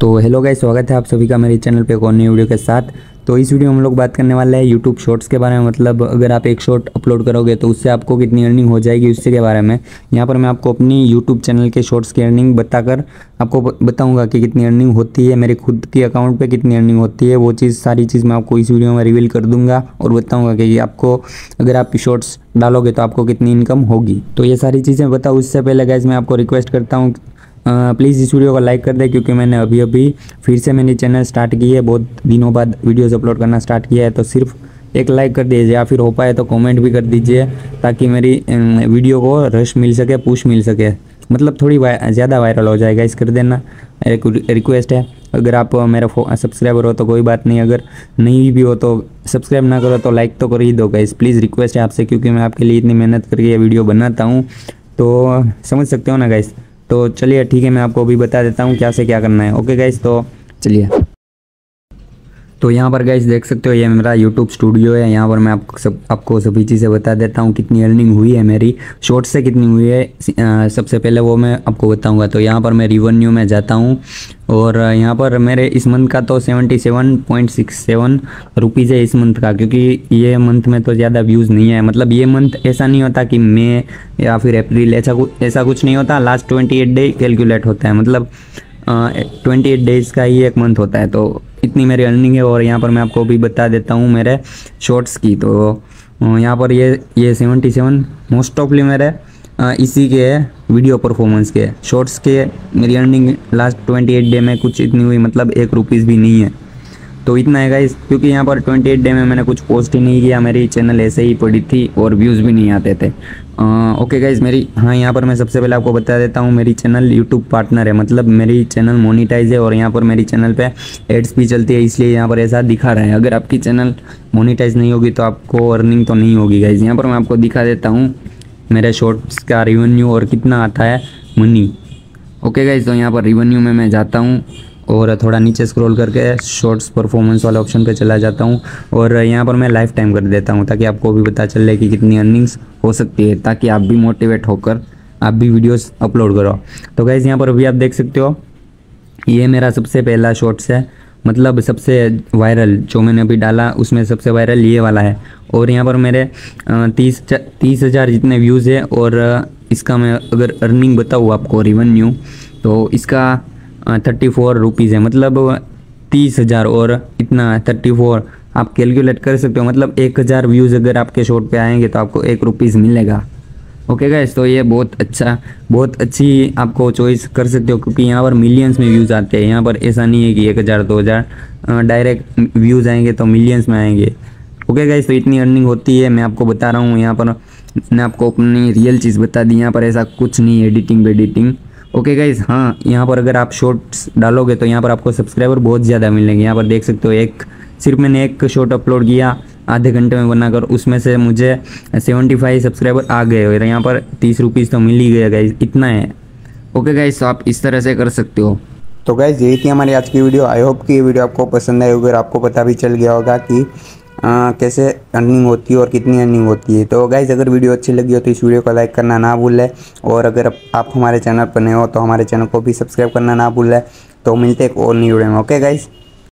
तो hello guys, स्वागत है आप सभी का मेरे चैनल पे एक और नई वीडियो के साथ। तो इस वीडियो में हम लोग बात करने वाले हैं यूट्यूब शॉर्ट्स के बारे में। मतलब अगर आप एक शॉर्ट अपलोड करोगे तो उससे आपको कितनी अर्निंग हो जाएगी उससे के बारे में यहाँ पर मैं आपको अपनी यूट्यूब चैनल के शॉर्ट्स की अर्निंग बताकर आपको बताऊंगा कि कितनी अर्निंग होती है, मेरे खुद की अकाउंट पे कितनी अर्निंग होती है। वो सारी चीज़ मैं आपको इस वीडियो में रिवील कर दूंगा और बताऊँगा कि आपको अगर आप शॉर्ट्स डालोगे तो आपको कितनी इनकम होगी। तो ये सारी चीज़ें बताऊँ उससे पहले गाइस मैं आपको रिक्वेस्ट करता हूँ प्लीज़ इस वीडियो को लाइक कर दें, क्योंकि मैंने अभी फिर से मेरी चैनल स्टार्ट की है, बहुत दिनों बाद वीडियोस अपलोड करना स्टार्ट किया है। तो सिर्फ एक लाइक कर दीजिए या फिर हो पाए तो कमेंट भी कर दीजिए ताकि मेरी वीडियो को रश मिल सके, पुश मिल सके, मतलब थोड़ी ज़्यादा वायरल हो जाएगा। इस कर देना, एक रिक्वेस्ट है। अगर आप मेरा सब्सक्राइबर हो तो कोई बात नहीं, अगर नहीं भी हो तो सब्सक्राइब ना करो तो लाइक तो कर ही दो गाइस, प्लीज़ रिक्वेस्ट है आपसे, क्योंकि मैं आपके लिए इतनी मेहनत करके ये वीडियो बनाता हूँ। तो समझ सकते हो ना गाइस। तो चलिए ठीक है, मैं आपको अभी बता देता हूँ क्या से क्या करना है। ओके गाइस, तो चलिए। तो यहाँ पर गाइस देख सकते हो ये मेरा यूट्यूब स्टूडियो है। यहाँ पर मैं आपको सभी चीज़ें बता देता हूँ कितनी अर्निंग हुई है मेरी शॉर्ट से, कितनी हुई है सबसे पहले वो मैं आपको बताऊँगा। तो यहाँ पर मैं रिवेन्यू में जाता हूँ और यहाँ पर मेरे इस मंथ का तो 77.67 रुपीज़ है इस मंथ का, क्योंकि ये मंथ में तो ज़्यादा व्यूज़ नहीं है। मतलब ये मंथ ऐसा नहीं होता कि मई या फिर अप्रैल, ऐसा कुछ नहीं होता। लास्ट 28 डे कैलकुलेट होता है, मतलब 28 डेज़ का ही एक मंथ होता है। तो इतनी मेरी अर्निंग है। और यहाँ पर मैं आपको भी बता देता हूँ मेरे शॉर्ट्स की। तो यहाँ पर ये 77 मोस्ट ऑफली मेरे इसी के वीडियो परफॉर्मेंस के शॉर्ट्स के मेरी अर्निंग लास्ट 28 डे में कुछ इतनी हुई, मतलब 1 रुपीज़ भी नहीं है। तो इतना है गाइस, क्योंकि यहाँ पर 28 डे में मैंने कुछ पोस्ट ही नहीं किया, मेरी चैनल ऐसे ही पड़ी थी और व्यूज़ भी नहीं आते थे। ओके गाइस, यहाँ पर मैं सबसे पहले आपको बता देता हूँ मेरी चैनल यूट्यूब पार्टनर है, मतलब मेरी चैनल मोनीटाइज है और यहाँ पर मेरी चैनल पे एड्स भी चलती है, इसलिए यहाँ पर ऐसा दिखा रहा है। अगर आपकी चैनल मोनीटाइज नहीं होगी तो आपको अर्निंग तो नहीं होगी गाइस। यहाँ पर मैं आपको दिखा देता हूँ मेरे शॉर्ट्स का रिवेन्यू और कितना आता है मनी। ओके गाइस, तो यहाँ पर रिवेन्यू में मैं जाता हूँ और थोड़ा नीचे स्क्रॉल करके शॉर्ट्स परफॉर्मेंस वाले ऑप्शन पे चला जाता हूँ और यहाँ पर मैं लाइफ टाइम कर देता हूँ ताकि आपको भी पता चले कि कितनी अर्निंग्स हो सकती है, ताकि आप भी मोटिवेट होकर आप भी वीडियोस अपलोड करो। तो गाइस यहाँ पर अभी आप देख सकते हो ये मेरा सबसे पहला शॉर्ट्स है, मतलब सबसे वायरल जो मैंने अभी डाला उसमें सबसे वायरल ये वाला है। और यहाँ पर मेरे 30,000 जितने व्यूज़ है। और इसका मैं अगर अर्निंग बताऊँ आपको रिवेन्यू, तो इसका 34 रुपीज़ है, मतलब 30,000 और इतना 34 आप कैलकुलेट कर सकते हो। मतलब 1,000 व्यूज़ अगर आपके शॉर्ट पे आएंगे तो आपको 1 रुपीज़ मिलेगा। ओके गाइस, तो ये बहुत अच्छी आपको चॉइस कर सकते हो, क्योंकि यहाँ पर मिलियंस में व्यूज़ आते हैं। यहाँ पर ऐसा नहीं है कि 1,000 2,000 डायरेक्ट व्यूज़ आएंगे तो मिलियंस में आएंगे। ओके गाइस, तो इतनी अर्निंग होती है, मैं आपको बता रहा हूँ। यहाँ पर मैंने आपको अपनी रियल चीज़ बता दी, यहाँ पर ऐसा कुछ नहीं है एडिटिंग। ओके गाइस, हाँ यहाँ पर अगर आप शॉर्ट्स डालोगे तो यहाँ पर आपको सब्सक्राइबर बहुत ज़्यादा मिलेंगे। यहाँ पर देख सकते हो सिर्फ मैंने एक शॉर्ट अपलोड किया आधे घंटे में बनाकर, उसमें से मुझे 75 सब्सक्राइबर आ गए और यहाँ पर 30 रुपीज़ तो मिल ही गया गाइस, इतना है। ओके गाइस, तो आप इस तरह से कर सकते हो। तो गाइस यही थी हमारी आज की वीडियो। आई होप कि ये वीडियो आपको पसंद आई होगी और आपको पता भी चल गया होगा कि कैसे अर्निंग होती है और कितनी अर्निंग होती है। तो गाइस अगर वीडियो अच्छी लगी हो तो इस वीडियो को लाइक करना ना भूलें, और अगर आप हमारे चैनल पर नए हो तो हमारे चैनल को भी सब्सक्राइब करना ना भूलें। तो मिलते हैं एक और नई वीडियो में। Okay guys.